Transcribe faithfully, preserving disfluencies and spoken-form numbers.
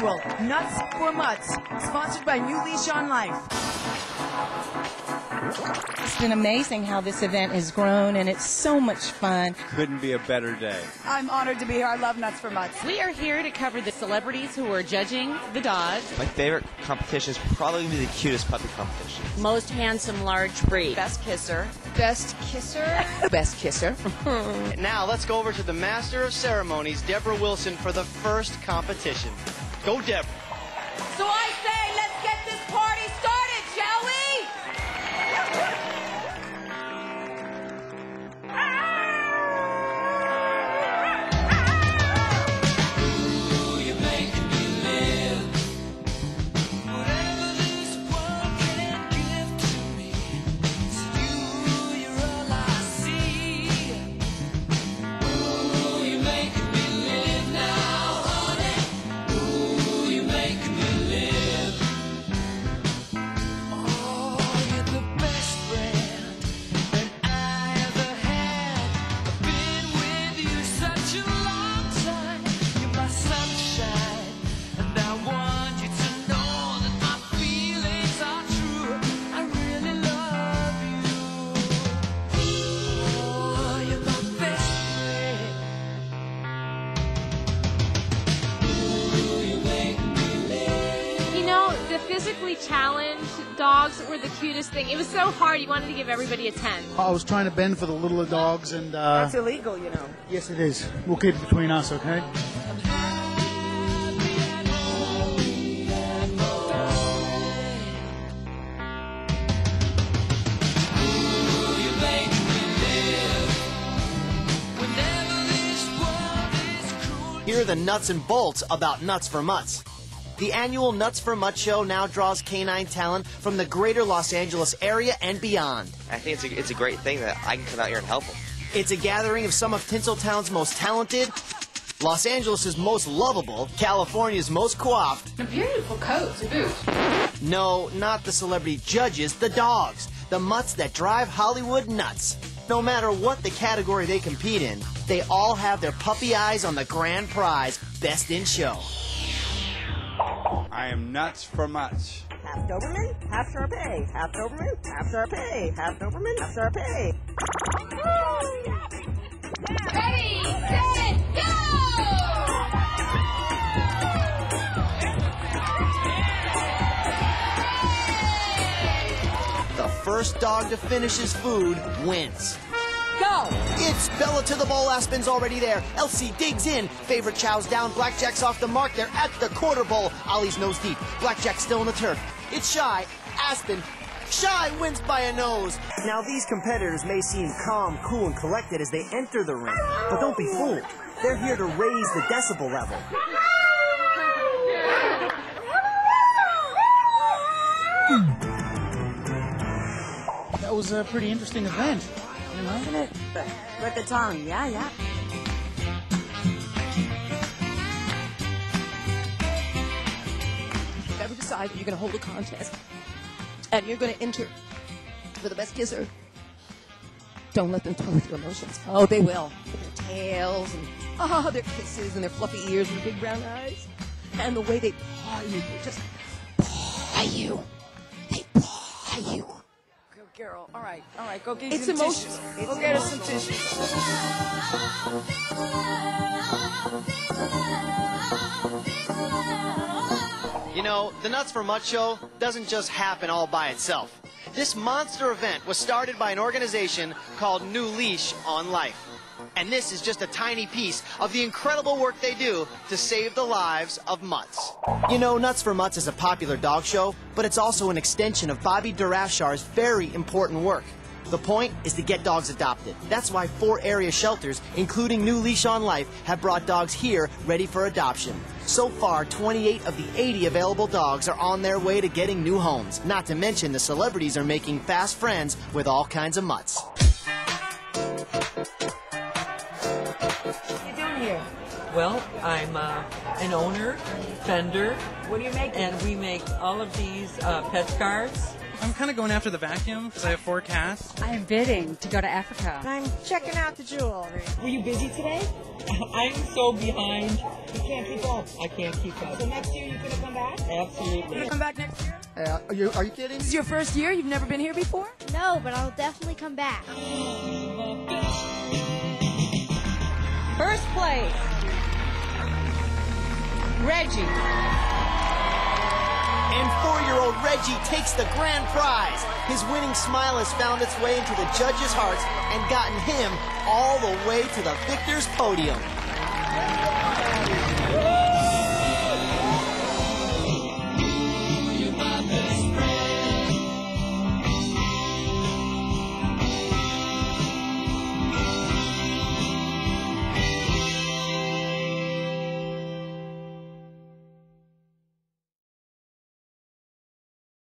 annual Nuts for Mutts, sponsored by New Leash on Life. It's been amazing how this event has grown, and it's so much fun. Couldn't be a better day. I'm honored to be here. I love Nuts for Mutts. We are here to cover the celebrities who are judging the dogs. My favorite competition is probably going to be the cutest puppy competition. Most handsome large breed. Best kisser. Best kisser. Best kisser. Now let's go over to the Master of Ceremonies, Deborah Wilson, for the first competition. Go, Deborah. So I say, let's get this party started, shall we? The physically challenged dogs were the cutest thing. It was so hard. You wanted to give everybody a ten. I was trying to bend for the littler dogs, and uh, That's illegal, you know. yes, it is. We'll keep it between us, okay? Here are the nuts and bolts about Nuts for Mutts. The annual Nuts for Mutts show now draws canine talent from the greater Los Angeles area and beyond. I think it's a, it's a great thing that I can come out here and help them. It's a gathering of some of Tinseltown's most talented, Los Angeles' most lovable, California's most coiffed. A beautiful coat to boot. No, not the celebrity judges, the dogs. The mutts that drive Hollywood nuts. No matter what the category they compete in, they all have their puppy eyes on the grand prize, Best in Show. I am nuts for mutts. Half Doberman, half Shar-Pei. Half Doberman, half Shar-Pei. Half Doberman, half Shar-Pei. Ready, set, go! The first dog to finish his food wins. Go! It's Bella to the bowl. Aspen's already there. Elsie digs in. Favorite chow's down. Blackjack's off the mark. They're at the quarter bowl. Ollie's nose deep. Blackjack's still in the turf. It's Shy. Aspen. Shy wins by a nose. Now, these competitors may seem calm, cool, and collected as they enter the ring. But don't be fooled. They're here to raise the decibel level. That was a pretty interesting event. You know? Isn't it? With the tongue, yeah, yeah. If you ever decide that you're going to hold a contest and you're going to enter for the best kisser, don't let them toy with your emotions. Oh, they will. With their tails and oh, their kisses and their fluffy ears and big brown eyes. And the way they paw you, they just paw you. They paw you. Carol, all right, all right, go get It's some emotional. tissues. Go get us some tissues. You know, the Nuts for Mutts show doesn't just happen all by itself. This monster event was started by an organization called New Leash on Life. And this is just a tiny piece of the incredible work they do to save the lives of mutts. You know, Nuts for Mutts is a popular dog show, but it's also an extension of Bobby Durashar's very important work. The point is to get dogs adopted. That's why four area shelters, including New Leash on Life, have brought dogs here ready for adoption. So far, twenty-eight of the eighty available dogs are on their way to getting new homes. Not to mention the celebrities are making fast friends with all kinds of mutts. What are you doing here? Well, I'm uh, an owner, vendor. What do you make? And we make all of these uh, pet cards I'm kind of going after the vacuum because I have four cats. I'm bidding to go to Africa. I'm checking out the jewelry. Were you busy today? I'm so behind. You can't keep up. I can't keep up. So next year you're going to come back? Absolutely. You come back next year? Uh, are, you, are you kidding? This is your first year? You've never been here before? No, but I'll definitely come back. First place, Reggie. And four-year-old Reggie takes the grand prize. His winning smile has found its way into the judges' hearts and gotten him all the way to the victor's podium.